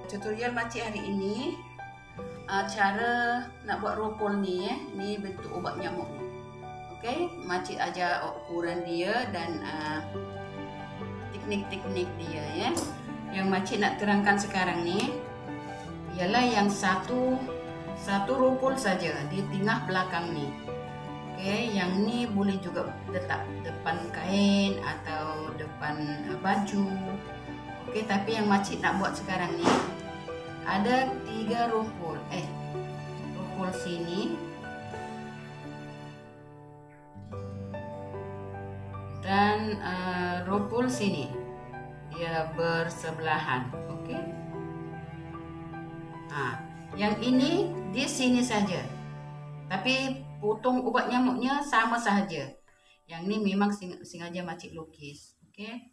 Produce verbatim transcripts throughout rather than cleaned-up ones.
Tutorial makcik hari ini uh, cara nak buat ropol ni eh. Ni bentuk ubat nyamuk ni. Okey, makcik ajar ukuran dia dan uh, teknik-teknik dia ya. Yang makcik nak terangkan sekarang ni ialah yang satu satu ropol saja di tengah belakang ni. Okey, yang ni boleh juga letak depan kain atau depan uh, baju. Okey, tapi yang makcik nak buat sekarang ni ada tiga ropol. Eh, ropol sini dan uh, ropol sini. Dia bersebelahan. Okey. Ah, yang ini di sini saja. Tapi potong ubat nyamuknya sama sahaja. Yang ni memang sengaja makcik lukis. Okey.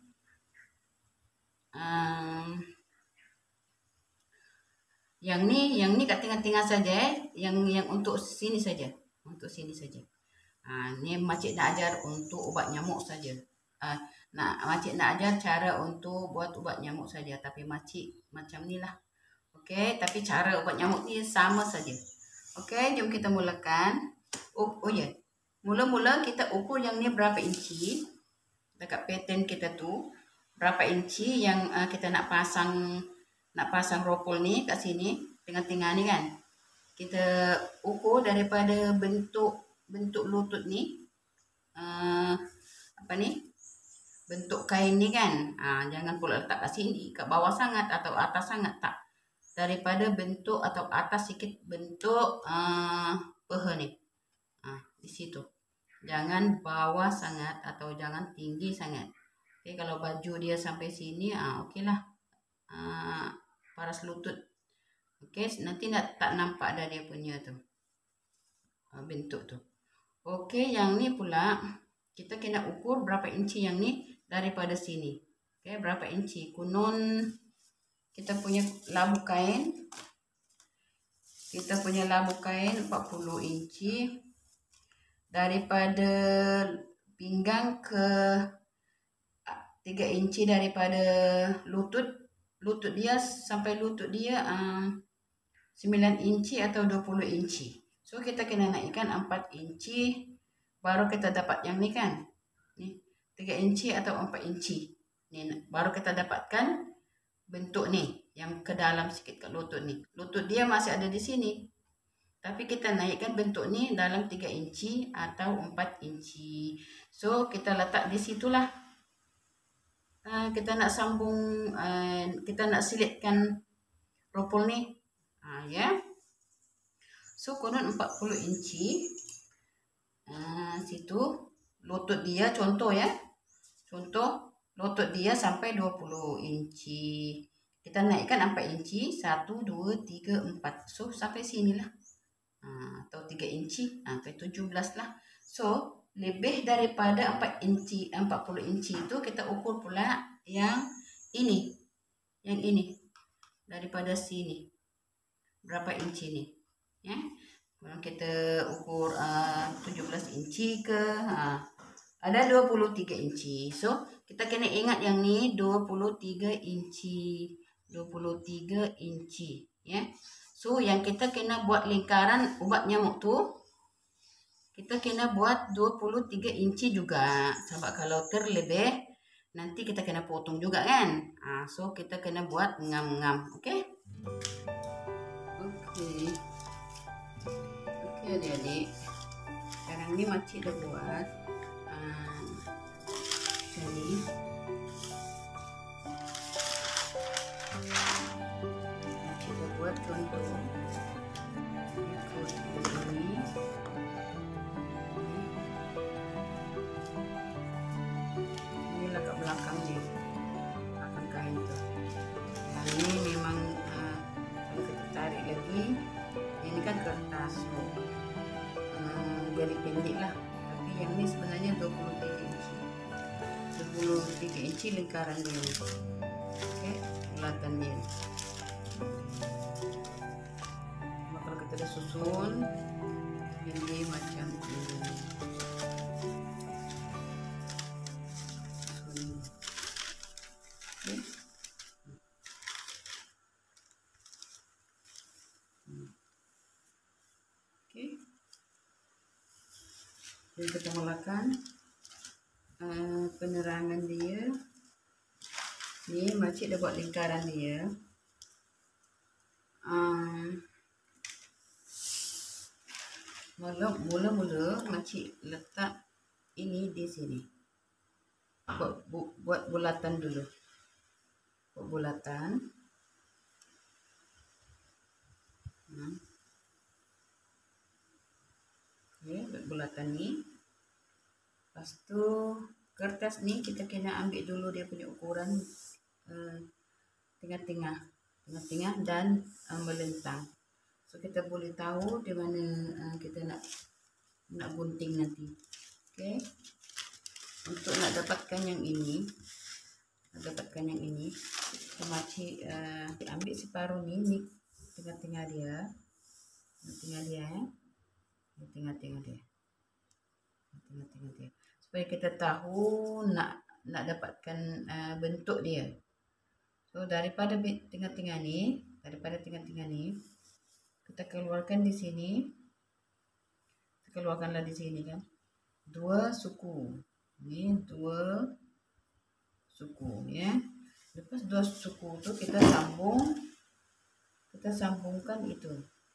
Um, Yang ni, yang ni kat tengah-tengah saja eh. Yang yang untuk sini saja, untuk sini saja. Ah, ni makcik nak ajar untuk ubat nyamuk saja. Ah, nak makcik nak ajar cara untuk buat ubat nyamuk saja. Tapi makcik macam ni lah. Okey, tapi cara ubat nyamuk ni sama saja. Okey, jom kita mulakan. Oh, oh ya. Yeah. Mula-mula kita ukur yang ni berapa inci. Dekat pattern kita tu berapa inci yang uh, kita nak pasang nak pasang ropol ni kat sini tengah-tengah ni kan. Kita ukur daripada bentuk bentuk lutut ni uh, apa ni? Bentuk kain ni kan. Uh, jangan pula letak kat sini, kat bawah sangat atau atas sangat, tak. Daripada bentuk atau atas sikit bentuk uh, peha ni. Uh, di situ. Jangan bawah sangat atau jangan tinggi sangat. Okay, kalau baju dia sampai sini, ah uh, okeylah. Uh, paras lutut. Okey, nanti nak tak nampak dah dia punya tu. Uh, bentuk tu. Okey, yang ni pula kita kena ukur berapa inci yang ni daripada sini. Okey, berapa inci? Kunun kita punya labu kain. Kita punya labu kain empat puluh inci. Daripada pinggang ke tiga inci daripada lutut. Lutut dia sampai lutut dia um, sembilan inci atau dua puluh inci. So kita kena naikkan empat inci baru kita dapat yang ni kan. Ni tiga inci atau empat inci. Ni baru kita dapatkan bentuk ni yang ke dalam sikit kat lutut ni. Lutut dia masih ada di sini. Tapi kita naikkan bentuk ni dalam tiga inci atau empat inci. So kita letak di situlah. Uh, kita nak sambung, uh, kita nak silitkan ropol ni. Uh, ya. Yeah. So konon empat puluh inci. Uh, situ lutut dia contoh ya. Contoh lutut dia sampai dua puluh inci. Kita naikkan empat inci, satu, dua, tiga, empat. So sampai sinilah. Uh, atau tiga inci, uh, sampai tujuh belas lah. So lebih daripada empat inci, empat puluh inci itu kita ukur pula yang ini. Yang ini. Daripada sini. Berapa inci ni? Ya. Kemudian kita ukur uh, tujuh belas inci ke. Uh, ada dua puluh tiga inci. So, kita kena ingat yang ni dua puluh tiga inci. dua puluh tiga inci. Ya. So, yang kita kena buat lingkaran ubat nyamuk tu, kita kena buat dua puluh tiga inci juga. Sebab kalau terlebih, nanti kita kena potong juga kan. Ha, so, kita kena buat ngam-ngam. Okey? Okey. Okey adik-adik. Sekarang ni makcik dah buat. Uh, jadi. Makcik dah buat contoh. Ikut ini. Kat belakang dia, belakang kain tu. Yang ni memang uh, kalau kita tarik lagi, ini kan kertas, so, uh, jadi pendek lah. Tapi yang ni sebenarnya dua puluh tiga inci, dua puluh tiga inci lingkaran dia. Okey, bulatan dia. Kalau kita dah susun, jadi macam ini. Dan kita mulakan uh, penerangan dia. Ni makcik dah buat lingkaran dia. Um, Mula-mula makcik letak ini di sini. Buat, bu, buat bulatan dulu. Buat bulatan. Hmm. Okay, buat bulatan ni. Lepas tu kertas ni kita kena ambil dulu dia punya ukuran uh, tengah-tengah, tengah-tengah dan uh, melentang. So kita boleh tahu di mana uh, kita nak nak gunting nanti. Okey. Untuk nak dapatkan yang ini, nak dapatkan yang ini, kita makcik uh, ambil separuh ni, ni tengah-tengah dia, tengah-tengah dia, eh. tengah-tengah dia, tengah-tengah dia, supaya kita tahu nak nak dapatkan uh, bentuk dia. So daripada tengah-tengah ni, daripada tengah-tengah ni, kita keluarkan di sini, kita keluarkanlah di sini kan, dua suku. Ni dua suku ya. Lepas dua suku tu kita sambung, kita sambungkan itu.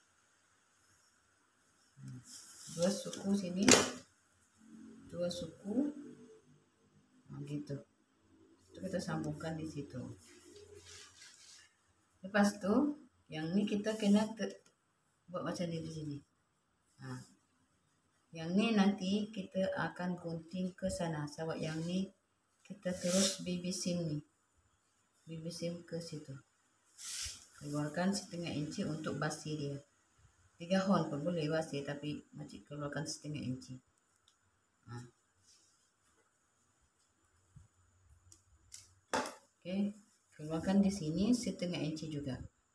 Dua suku sini, dua suku, nah, gitu. Itu kita sambungkan di situ. Lepas tu, yang ni kita kena buat macam ni di sini. Nah, yang ni nanti kita akan gunting ke sana. Sebab yang ni kita terus baby seam ni. Baby seam ke situ. Keluarkan setengah inci untuk basi dia. Tiga hon pun boleh basi, tapi makcik keluarkan setengah inci. Nah. Okey, keluarkan di sini setengah inci juga.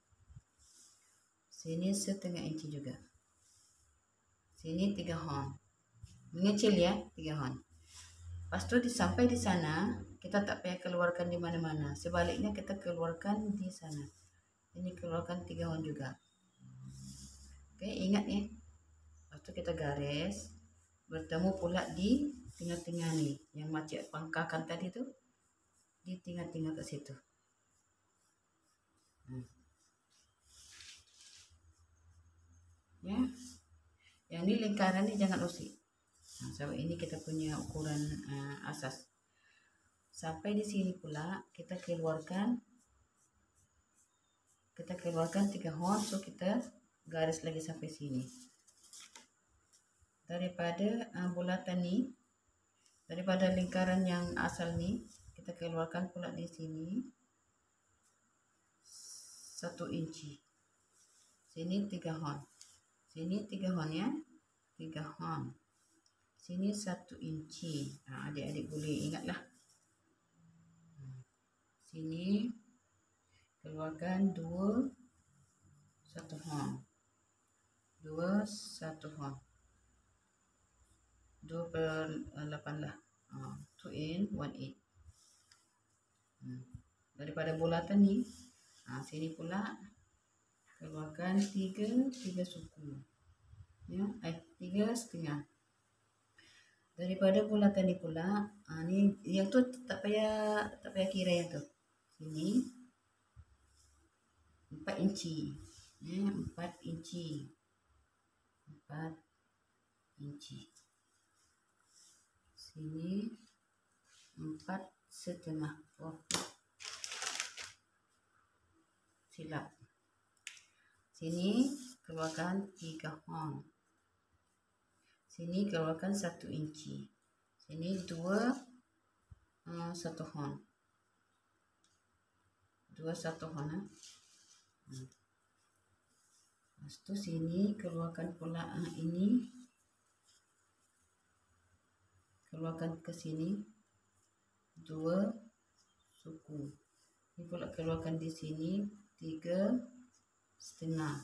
Sini setengah inci juga. Sini tiga hon. Mengecil ya, tiga hon. Lepas tu sampai di sana, kita tak payah keluarkan di mana-mana. Sebaliknya kita keluarkan di sana. Ini keluarkan tiga hon juga. Oke, ingat ya. Lepas tu kita garis. Bertemu pula di tengah-tengah nih. Yang makcik pangkakan tadi tuh. Di tengah-tengah ke situ. Hmm. Ya. Yang ini lingkaran ini jangan usik. Nah, sebab ini kita punya ukuran uh, asas. Sampai di sini pula kita keluarkan, kita keluarkan tiga hon. So kita garis lagi sampai sini. Daripada uh, bulatan ni, daripada lingkaran yang asal ni, kita keluarkan pula di sini satu inci. Sini tiga hon. Sini tiga hon ya, tiga hon. Sini satu inci. Nah, adik-adik boleh ingatlah. Sini keluarkan dua, satu hon. Dua, satu hon. Dua per lapan lah. Uh, two in, one eight. Hmm. Daripada bulatan ni, nah, sini pula keluarkan tiga, tiga suku. Ya, eh, tiga setengah. Daripada bulatan ni pula, ah, ni yang tu tak payah tak payah kira yang tu. Sini empat inci. Ya, empat inci. Empat inci. Sini empat setengah. Oh, silap. Sini keluarkan tiga hon. Sini keluarkan satu inci. Sini dua, uh, satu hon. Dua satu hon. Eh? Hmm. Lepas tu sini keluarkan pula uh, ini. Keluarkan ke sini. Dua suku. Ini pula keluarkan di sini. Tiga setengah.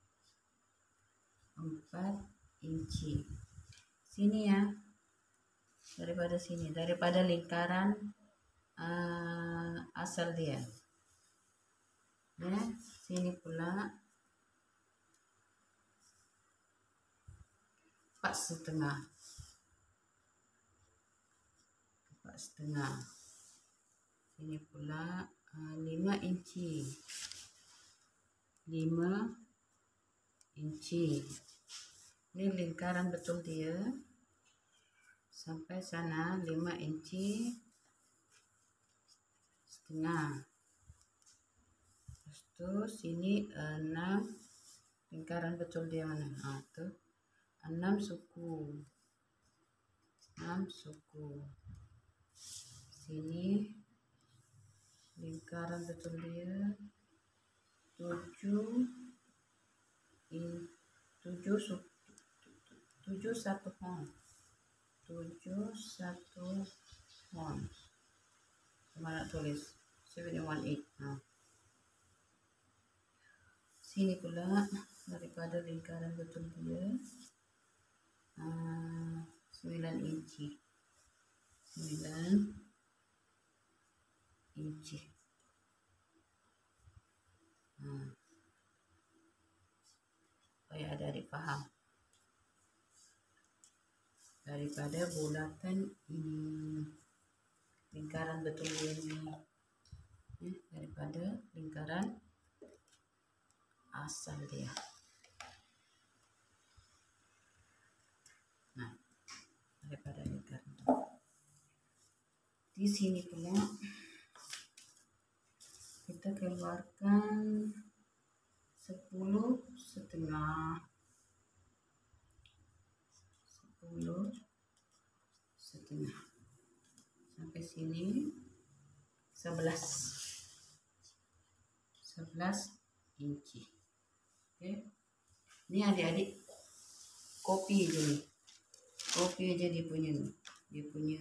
Empat inci. Sini ya. Daripada sini. Daripada lingkaran uh, asal dia. Ya. Sini pula. Empat setengah. empat setengah. Sini pula uh, lima inci. lima inci. Ini lingkaran betul dia. Sampai sana lima inci setengah. Lepas tu sini enam, lingkaran betul dia mana? Ah tu enam suku. enam suku. Sini lingkaran betul dia tujuh in tujuh suku. tujuh satu hon. tujuh satu hon. Mana nak tulis? tujuh one eight. Ha. Sini pula daripada lingkaran betul dia uh, sembilan inci. sembilan inci. Hmm. Supaya adik-adik faham. Daripada bulatan ini, lingkaran betul ini, eh, daripada lingkaran asal dia. Nah, daripada lingkaran itu. Di sini pula kita keluarkan sepuluh setengah. sepuluh setengah. Sampai sini sebelas. sebelas inci. Oke. Ini adik-adik kopi aja nih. Kopi aja dia punya dia punya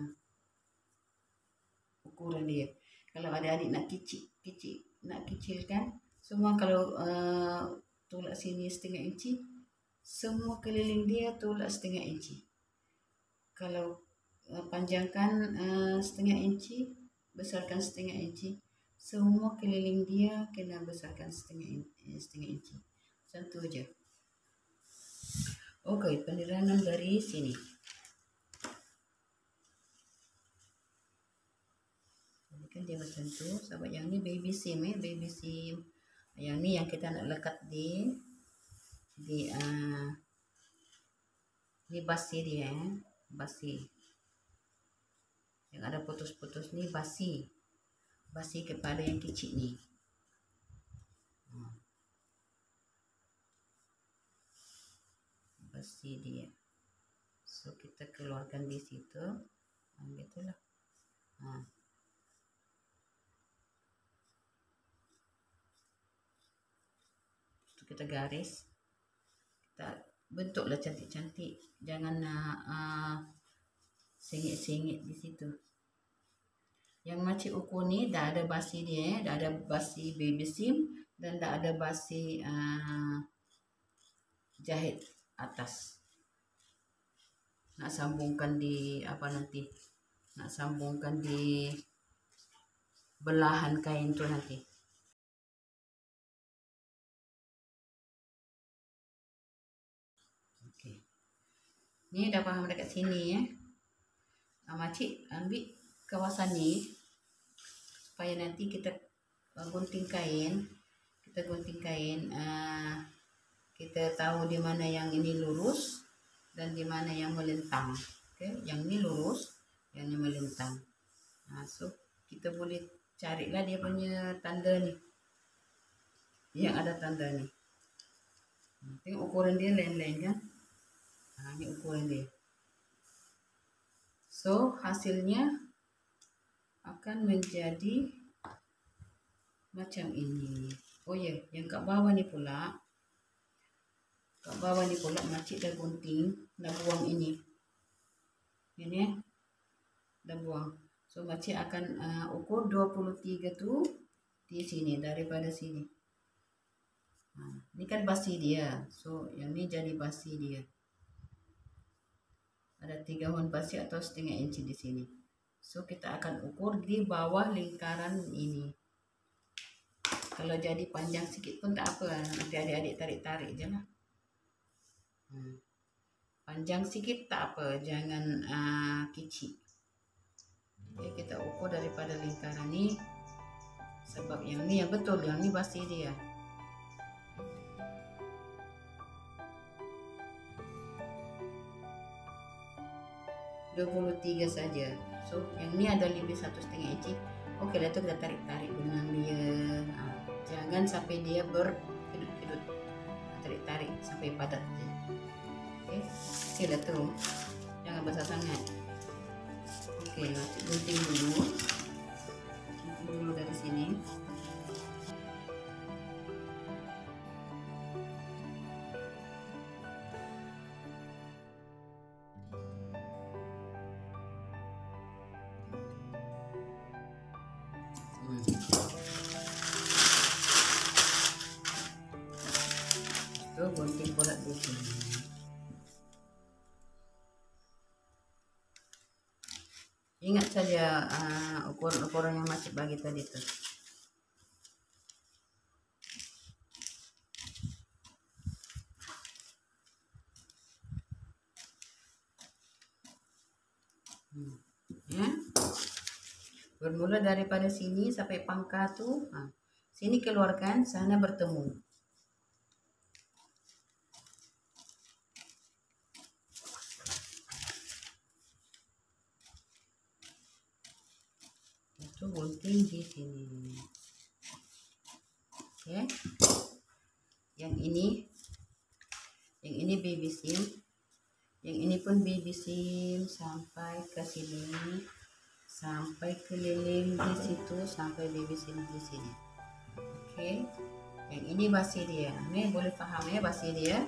ukuran dia. Kalau adik-adik nak kecil, kecil, nak kecilkan, semua kalau uh, tolak sini setengah inci, semua keliling dia tolak setengah inci. Kalau uh, panjangkan uh, setengah inci, besarkan setengah inci. Semua keliling dia kena besarkan setengah inci, setengah inci. Satu aja. Okey, penerangan dari sini. Ini kan dia macam tu. Sahabat, yang ni baby seam eh, baby seam. Yang ni yang kita nak lekat di di uh, ni basi dia eh, basi. Yang ada putus-putus ni basi. Basi kepada yang kecil ni. Basi dia. So kita keluarkan di situ. Ha, gitulah. Ha. Kita garis. Kita bentuklah cantik-cantik. Jangan uh, sengit-sengit di situ. Yang makcik ukur ni dah ada basi dia, eh. Dah ada basi baby seam dan dah ada basi uh, jahit atas. Nak sambungkan di apa nanti? Nak sambungkan di belahan kain tu nanti. Okey. Ni dah faham dekat sini ya. Eh. Makcik ambil kawasan ni supaya nanti kita gunting kain, kita gunting kain, uh, kita tahu di mana yang ini lurus dan di mana yang melintang. Okay? Yang ini lurus, yang ini melintang. Nah, so kita boleh carilah dia punya tanda ni, yang ada tanda ni. Tengok ukuran dia lain-lain kan. Nah, ini ukuran dia. So hasilnya akan menjadi macam ini. Oh ya, yeah. Yang kat bawah ni pula, kat bawah ni pula makcik dah gunting, dah buang ini. Ini ya, dah buang. So makcik akan uh, ukur dua puluh tiga tu di sini, daripada sini. Nah, ini kan basi dia. So yang ni jadi basi dia. Ada tiga hon basi atau setengah inci di sini. So kita akan ukur di bawah lingkaran ini. Kalau jadi panjang sikit pun tak apa. Nanti adik-adik tarik-tarik je lah. Hmm. Panjang sikit tak apa. Jangan uh, kecil. Oke, kita ukur daripada lingkaran ini, sebab yang ini ya betul, yang ini pasti dia. dua puluh tiga saja. So yang ini ada lebih satu setengah inci. Oke, lalu kita tarik-tarik dengan dia. Nah, jangan sampai dia berkedut-kedut. Tarik-tarik sampai padat. Oke, oke lah tuh. Jangan besar sangat. Oke, gunting dulu. Gunting dulu dari sini. Itu gunting bulat di sini. Ingat saja uh, ukuran-ukuran yang masih bagi tadi tuh. Hmm. Ya. Bermula daripada sini sampai pangkal tuh, nah, sini keluarkan, sana bertemu. Itu gunting di sini. Oke. Yang ini, yang ini baby seam, yang ini pun baby seam sampai ke sini. Sampai keliling di situ, sampai baby sini di sini. Oke, okay. Yang ini basi dia. Ini boleh paham ya basi dia.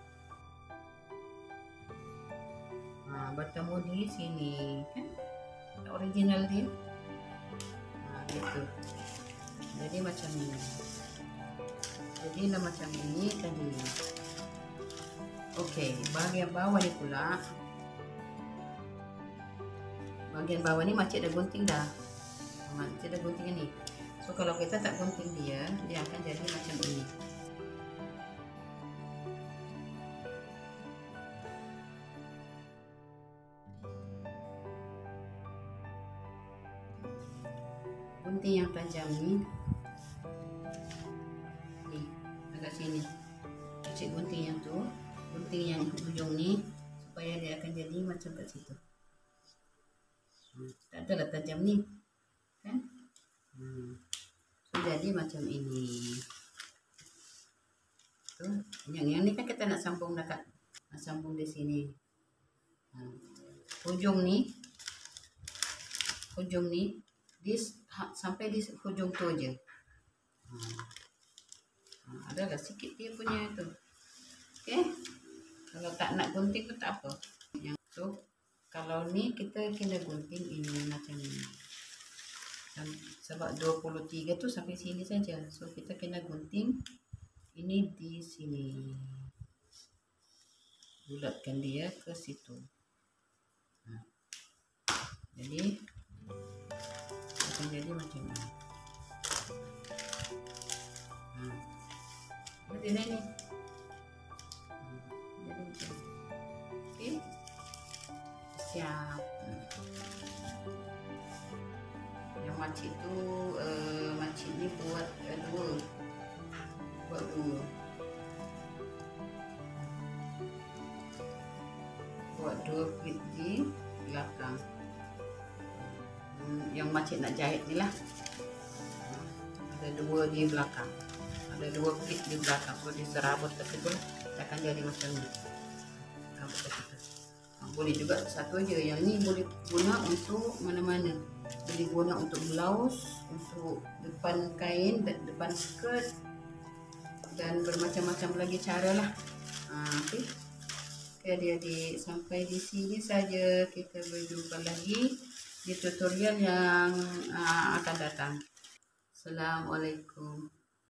Nah, bertemu di sini, kan? Original dia. Nah, gitu. Jadi macam ini. Jadi lah macam ini tadi. Oke, okay. Bagian bawah ni pula. Bagian bawah ni makcik dah gunting dah. Makcik dah gunting ini. So kalau kita tak gunting dia, dia akan jadi macam ini. Gunting yang tajam ni, ni agak sini. Makcik gunting yang tu, gunting yang ujung ni supaya dia akan jadi macam kat situ. Hmm, tak adalah tajam ni kan. Hmm. So, jadi macam ini tuh. Yang yang ni kan kita nak sambung dekat, nak sambung di sini. Hmm. Hujung ni, hujung ni di sampai di hujung tu aja. Hmm. Hmm, adalah sikit dia punya itu. Okey, kalau tak nak gunting pun tak apa. Yang tu kalau ni kita kena gunting ini macam ni. Sebab dua puluh tiga tu sampai sini saja. So kita kena gunting ini di sini. Bulatkan dia ke situ. Nah. Jadi akan jadi macam ni. Nah. Jadi ni. Jadi macam ni. Okey. Siap. Yang makcik tu uh, makcik ni buat uh, dua buat dua buat dua plit di belakang. Hmm, yang makcik nak jahit ni lah. Ada dua di belakang, ada dua plit di belakang. Kalau diserabut ke situ akan jadi macam ni. Serabut ke situ. Boleh juga satu aja. Yang ni boleh guna untuk mana-mana. Boleh guna untuk blouse, untuk depan kain, depan skirt, dan bermacam-macam lagi cara lah. Ha, okay. Okay, adik-adik, sampai di sini saja. Kita berjumpa lagi di tutorial yang uh, akan datang. Assalamualaikum.